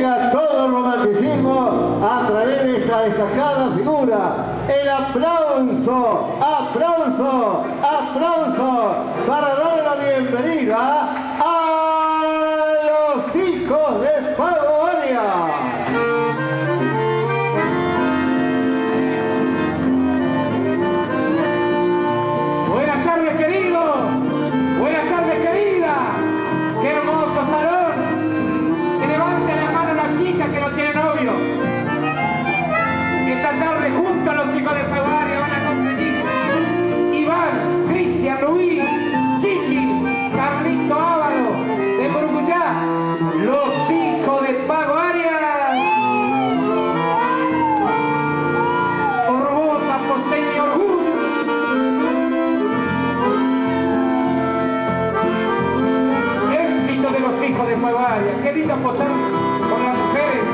diga todo el romanticismo a través de esta destacada figura. El aplauso, aplauso, aplauso para dar la bienvenida a los hijos de Pago Arias. Buenas tardes, queridos. Buenas tardes, querida. Qué hermoso salón. Que levanten la mano las chicas que no tienen novio. Esta tarde junto a los hijos de Pago Arias van a competir Iván, Cristian, Rubí, Chiqui, Carlito Ávalo de Murucuyá. Los hijos de Pago Arias. Orbosa, Porteño, Orgullo. Éxito de los hijos de Pago Arias. Qué lindo apostar por las mujeres.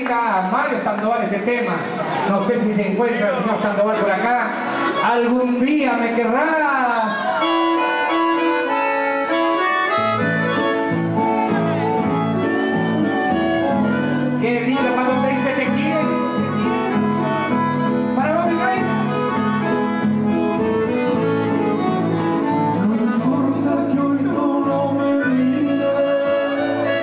dedica a Mario Sandoval este tema. No sé si se encuentra el señor Sandoval por acá. Algún día me querrás. Qué lindo cuando te dice te quiere. Para vos, Miguel. No importa que hoy tú no me mires,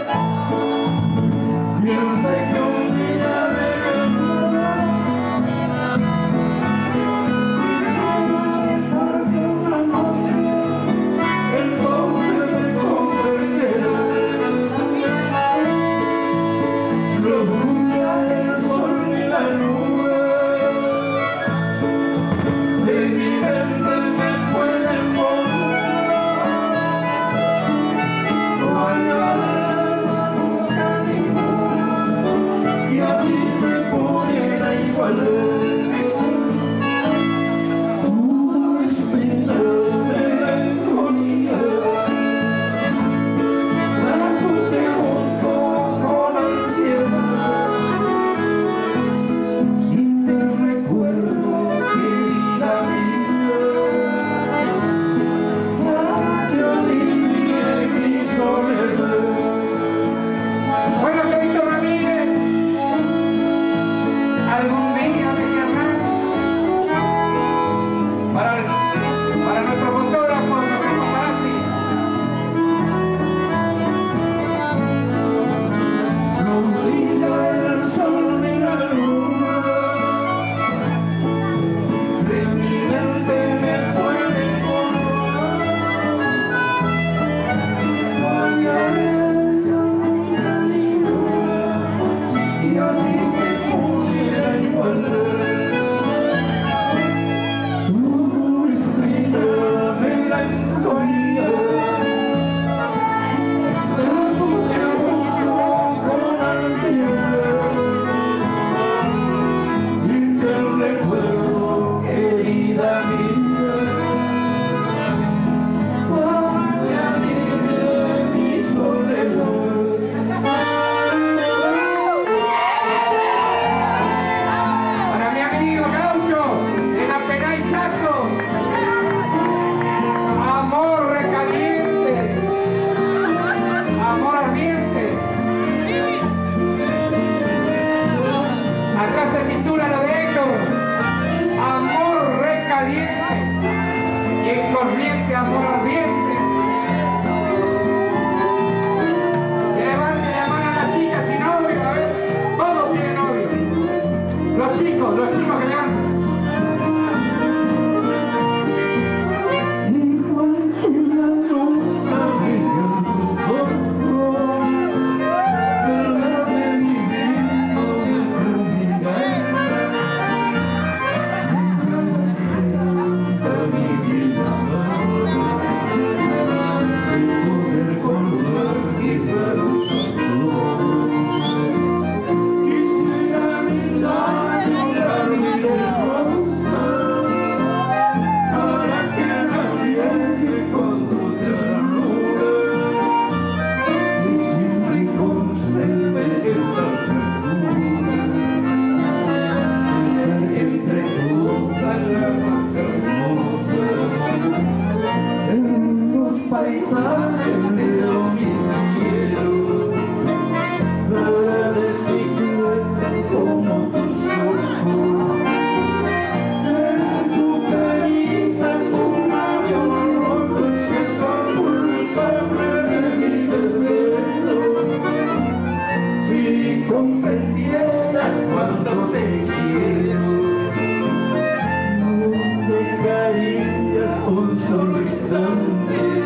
piensa que un día me vendrá. Besarte una noche, entonces me comprenderás. Los días, el sol y la nube de mi mente me pueden borrar. No hay alma nunca ninguna y a ti te pudiera igualar. Tu espina melancolía, tanto te busco con ansiedad y te recuerdo, querida mía, para que alivie mi soledad. Bueno, Pedrito Ramírez, algún día me querrás. Para nuestro fotógrafo, Manuel Paparazzi. Los días, el sol y la luna de mi mente me pueden borrar. No hay ella nunca ninguna y a ti te pudiera igualar. Tu espina melancolía, tanto te busco con ansiedad y te recuerdo, querida mía, para que alivie mi soledad. Para mi amigo Gaucho, de la Pena y Chaco. Amor recaliente, amor ardiente. Acá se titula lo de Héctor, amor recaliente, y en corriente amor ardiente. Que levante la mano a las chicas sin novio, a ver, todos tienen novio. Los chicos que levantan. Igual que la luna brillan tus ojos, verdad de mi vida, de tu mirada, mi esperanza, mi vida, de poder colgar mi feroz amor. Quisiera brindar un jardín de rosas para que la riegues con tu ternura y siempre conserve esa frescura entre todas las más hermosas. En los paisajes veo mis cielos verdes y crueles como tus ojos. En tu carita un avión rojo que son culpables de mi desvelo. Si comprendieras cuánto te quiero, no dejarías un solo instante.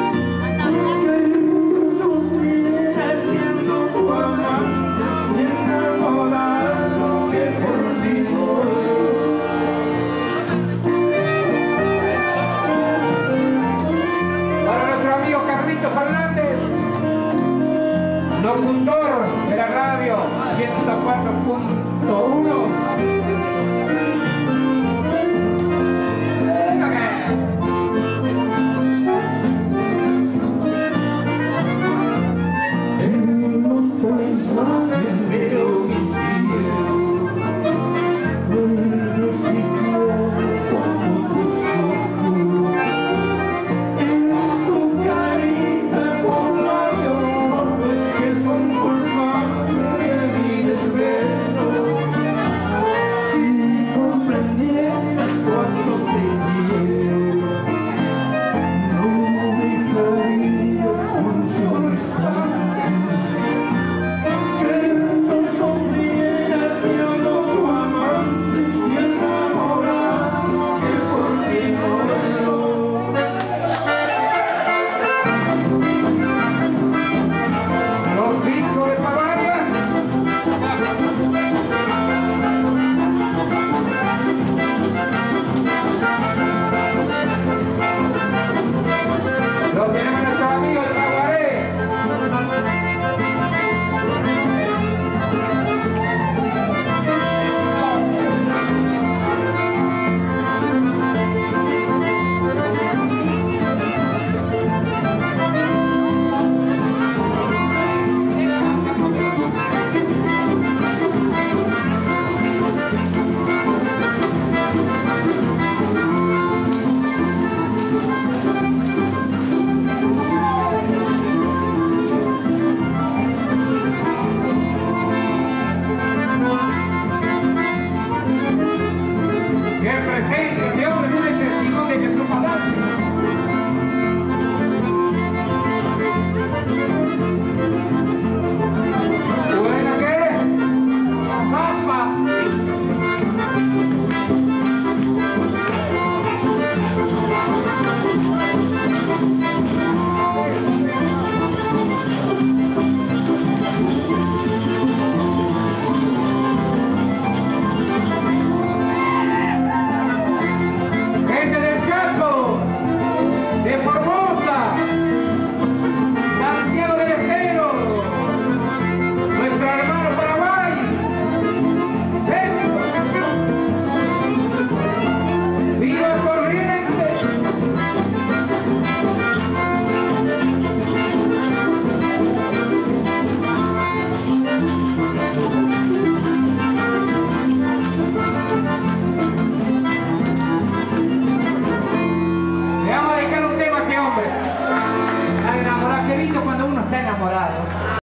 Si yo estuviera siendo tu amante, enamorado que por ti voy. Para nuestro amigo Carlito Fernández, locutor de la radio 104.1. En los paisajes veo mis está enamorado.